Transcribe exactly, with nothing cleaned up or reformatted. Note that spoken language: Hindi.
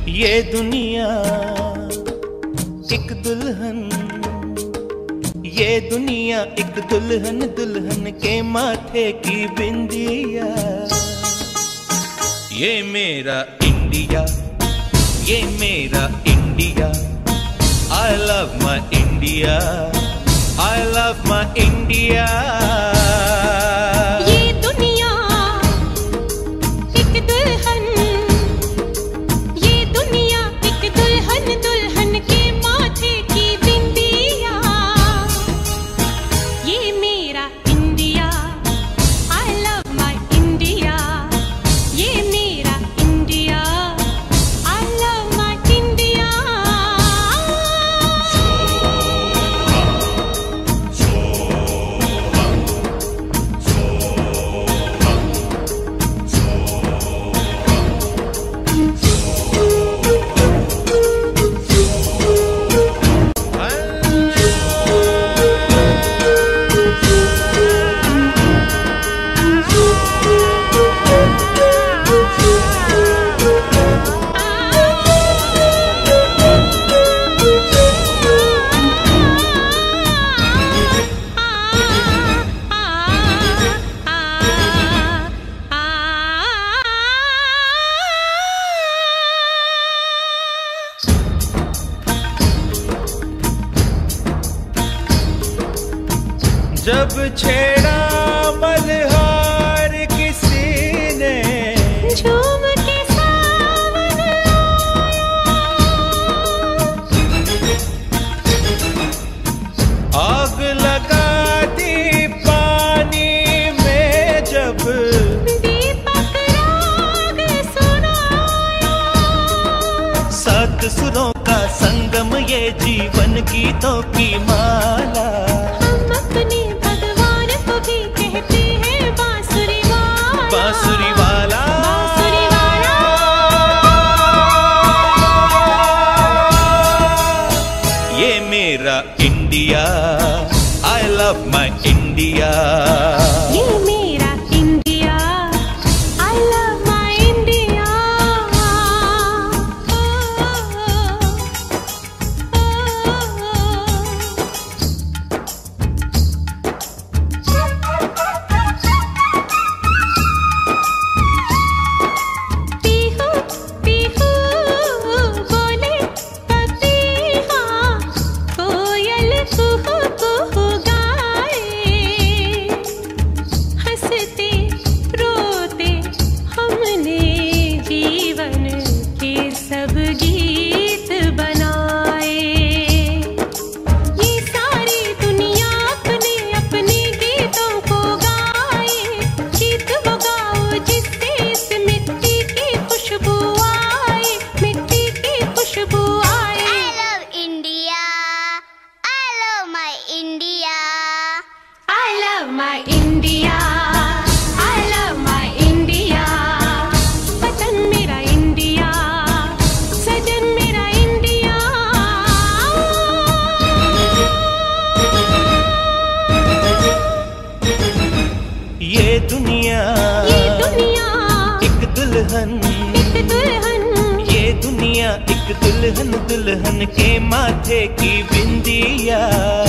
ये दुनिया एक दुल्हन, ये दुनिया एक दुल्हन, दुल्हन के माथे की बिंदिया। ये मेरा इंडिया, ये मेरा India. I love my India, I love my India। ये दुनिया एक दुल्हन, ये दुनिया एक दुल्हन, दुल्हन के माथे की बिंदिया। ये मेरा India, I love my India। ये मेरा India, I love my India। जब छेड़ा मल्हार किसी ने, झूम के सावन आग लगा दी पानी में, जब दीपक राग सुनाया। सात सुरों का संगम, ये जीवन गीतों की माला। हम अपने भगवान को भी कहते हैं बांसुरी वाला, बांसुरी वाला, बांसुरी वाला। ये मेरा India, I love my India। ये मेरा India, I love my India। पीहू पीहू बोले पपीहा, कोयल कुहू कुहू गाए। हंसते रोते हमने जीवन के सब गीत बनाए। ये सारी दुनिया अपने अपने गीतों को गाए। गीत वो गाओ जिससे इस मिट्टी की खुशबू आए, मिट्टी की खुशबू आए। I love India, I love my India। I love my India, I love my India। वतन मेरा इंडिया, सजन मेरा इंडिया। ये दुनिया ये दुनिया एक दुल्हन, एक दुल्हन, ये दुनिया एक दुल्हन, दुल्हन के माथे की बिंदिया।